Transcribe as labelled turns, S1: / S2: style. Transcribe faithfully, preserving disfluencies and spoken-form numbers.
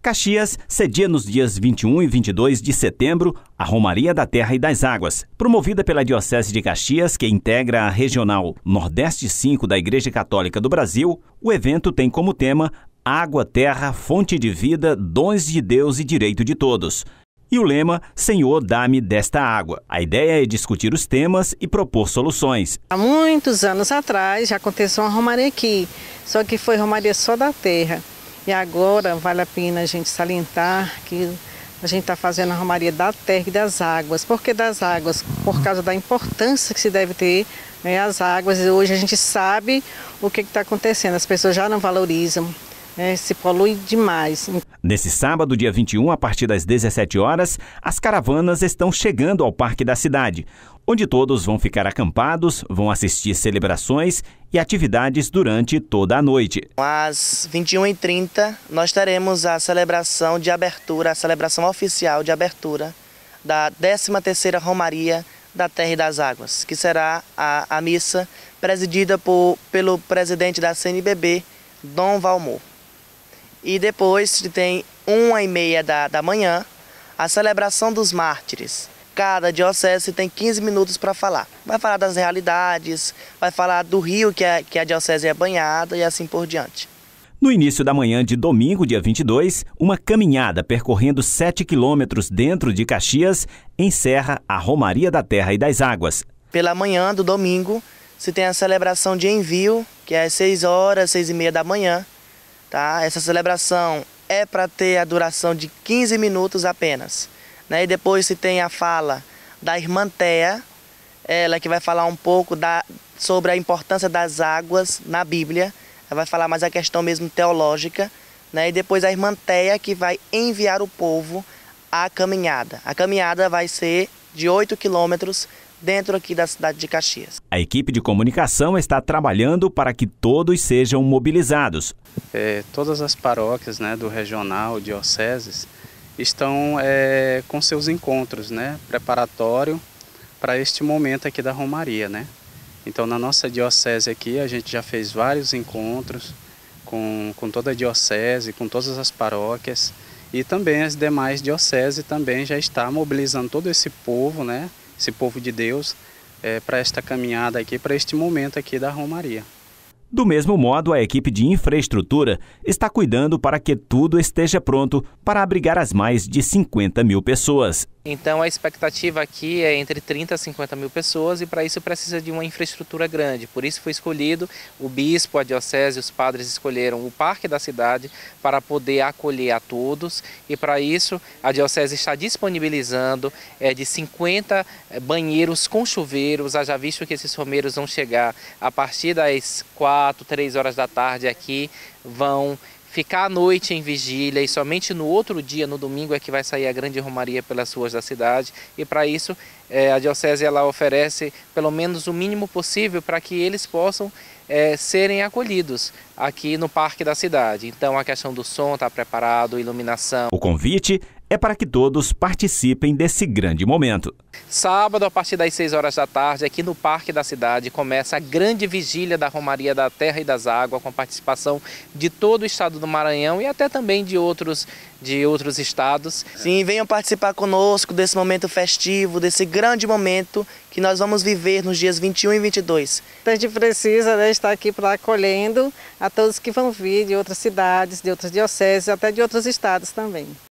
S1: Caxias cedia nos dias vinte e um e vinte e dois de setembro a Romaria da Terra e das Águas. Promovida pela Diocese de Caxias, que integra a Regional Nordeste cinco da Igreja Católica do Brasil, o evento tem como tema Água, Terra, Fonte de Vida, Dons de Deus e Direito de Todos. E o lema, Senhor, dá-me desta água. A ideia é discutir os temas e propor soluções.
S2: Há muitos anos atrás já aconteceu uma romaria aqui, só que foi romaria só da terra. E agora vale a pena a gente salientar que a gente está fazendo a romaria da terra e das águas. Por que das águas? Por causa da importância que se deve ter, né, as águas. E hoje a gente sabe o que está acontecendo, as pessoas já não valorizam. É, se polui demais.
S1: Nesse sábado, dia vinte e um, a partir das dezessete horas, as caravanas estão chegando ao Parque da Cidade, onde todos vão ficar acampados, vão assistir celebrações e atividades durante toda a noite.
S3: Às vinte e uma e trinta, nós teremos a celebração de abertura, a celebração oficial de abertura da décima terceira Romaria da Terra e das Águas, que será a, a missa presidida por, pelo presidente da C N B B, Dom Valmor. E depois tem uma e meia da, da manhã, a celebração dos mártires. Cada diocese tem quinze minutos para falar. Vai falar das realidades, vai falar do rio que a, que a diocese é banhada e assim por diante.
S1: No início da manhã de domingo, dia vinte e dois, uma caminhada percorrendo sete quilômetros dentro de Caxias encerra a Romaria da Terra e das Águas.
S3: Pela manhã do domingo, se tem a celebração de envio, que é às seis horas, seis e meia da manhã. Tá? Essa celebração é para ter a duração de quinze minutos apenas. Né? E depois se tem a fala da irmã Thea, ela que vai falar um pouco da, sobre a importância das águas na Bíblia. Ela vai falar mais a questão mesmo teológica. Né? E depois a irmã Thea que vai enviar o povo à caminhada. A caminhada vai ser de oito quilômetros dentro aqui da cidade de Caxias.
S1: A equipe de comunicação está trabalhando para que todos sejam mobilizados.
S4: É, todas as paróquias, né, do regional, dioceses, estão é, com seus encontros, né, preparatório para este momento aqui da Romaria, né? Então, na nossa diocese aqui, a gente já fez vários encontros com, com toda a diocese, com todas as paróquias, e também as demais dioceses também já está mobilizando todo esse povo, né, esse povo de Deus, é, para esta caminhada aqui, para este momento aqui da Romaria.
S1: Do mesmo modo, a equipe de infraestrutura está cuidando para que tudo esteja pronto para abrigar as mais de cinquenta mil pessoas.
S5: Então a expectativa aqui é entre trinta a cinquenta mil pessoas e para isso precisa de uma infraestrutura grande. Por isso foi escolhido o bispo, a diocese, os padres escolheram o Parque da Cidade para poder acolher a todos e para isso a diocese está disponibilizando é, de cinquenta banheiros com chuveiros. Já visto que esses romeiros vão chegar a partir das quatro, três horas da tarde aqui, vão ficar à noite em vigília e somente no outro dia, no domingo, é que vai sair a grande romaria pelas ruas da cidade. E para isso, é, a diocese ela oferece pelo menos o mínimo possível para que eles possam é, serem acolhidos aqui no Parque da Cidade. Então a questão do som está preparado, iluminação.
S1: O convite é para que todos participem desse grande momento.
S5: Sábado, a partir das seis horas da tarde, aqui no Parque da Cidade, começa a grande vigília da Romaria da Terra e das Águas, com a participação de todo o estado do Maranhão e até também de outros, de outros estados.
S3: Sim, venham participar conosco desse momento festivo, desse grande momento que nós vamos viver nos dias vinte e um e vinte e dois.
S2: A gente precisa, né, estar aqui para acolhendo a todos que vão vir de outras cidades, de outras dioceses, até de outros estados também.